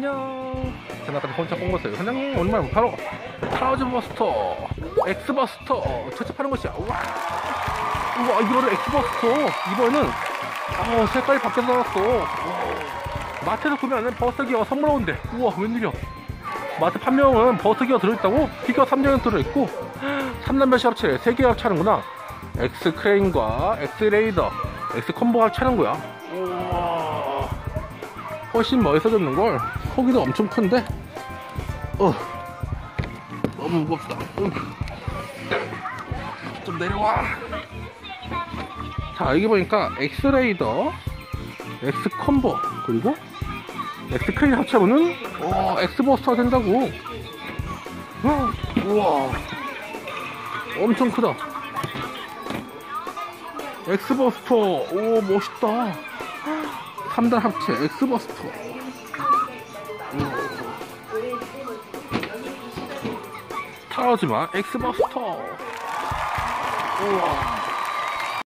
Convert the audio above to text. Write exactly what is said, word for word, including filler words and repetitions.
안녕. 전화까지 혼자 본 것을 사장님 오랜만에 못 팔어. 타워즈 버스터, 엑스버스터 채집하는 것이야. 우와, 우와, 이거를 엑스버스터. 이번에는 어, 색깔이 바뀌어서 나왔어. 우와. 마트에서 구매하는 버스기어가 선물 온대. 우와, 웬일이야. 마트 판매용은 버스기어 들어있다고? 피규어 삼 종이 들어있고 삼 단별 합체 세 개 합체하는구나. 엑스크레인과 엑스레이더, 엑스콤보 합체하는 거야. 우와, 훨씬 멋있어졌는걸. 크기도 엄청 큰데 어, 너무 무겁다. 응. 좀 내려와. 자, 여기 보니까 엑스레이더, 엑스콤보, 그리고 엑스크레인 합체하면은 어, 엑스버스터가 된다고. 어, 우와, 엄청 크다. 엑스버스터, 오, 멋있다. 삼 단 합체 엑스버스터. 타워즈만 엑스버스터. 우와.